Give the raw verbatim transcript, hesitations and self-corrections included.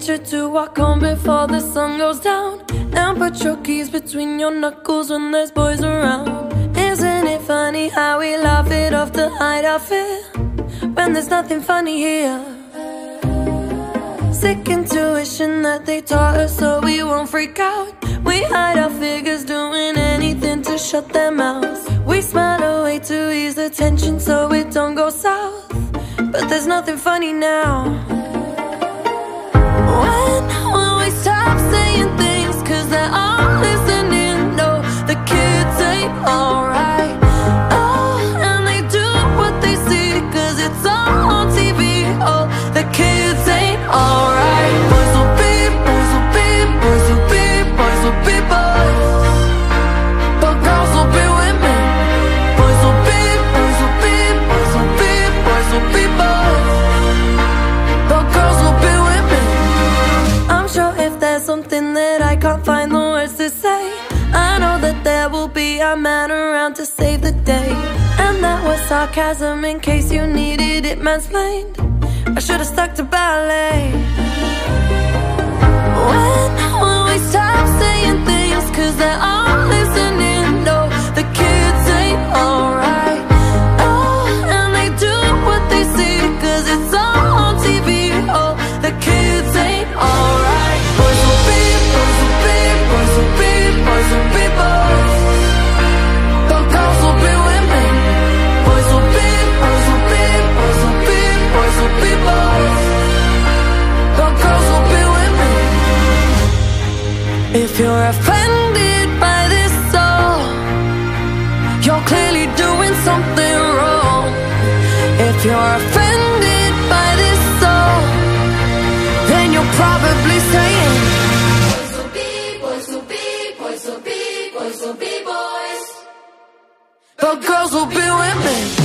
you to walk home before the sun goes down, and put your keys between your knuckles when there's boys around. Isn't it funny how we laugh it off to hide our fear when there's nothing funny here? Sick intuition that they taught us so we won't freak out. We hide our figures doing anything to shut their mouths. We smile away to ease the tension so it don't go south, but there's nothing funny now. When will we stop saying things cause they're all listening? No, the kids ain't alright. Oh, and they do what they see cause it's all on T V. Oh, the kids ain't alright. Boys will be, boys will be, boys will be, boys will be boys, but girls will be women. Boys will be, boys will be, boys will be, boys will be boys, but girls will be women. I'm sure if there's something that I can't find the words to say, I know that there will be a man around to save the day. And that was sarcasm in case you needed it mansplained. I should've stuck to ballet. When will we stop saying things cause they're all listening? No, the kids ain't alright. Oh, and they do what they see cause it's all on T V. Oh, the kids ain't alright. Boys will be, boys will be, boys will be, boys will be boys, but girls will be women. Boys will be, boys will be, boys will be, boys will be boys, but girls will be women. If you're offended by this song, you're clearly doing something wrong. If you're offended by this song, then you're probably saying boys will be, boys will be, boys will be, boys will be boys, but girls will be women.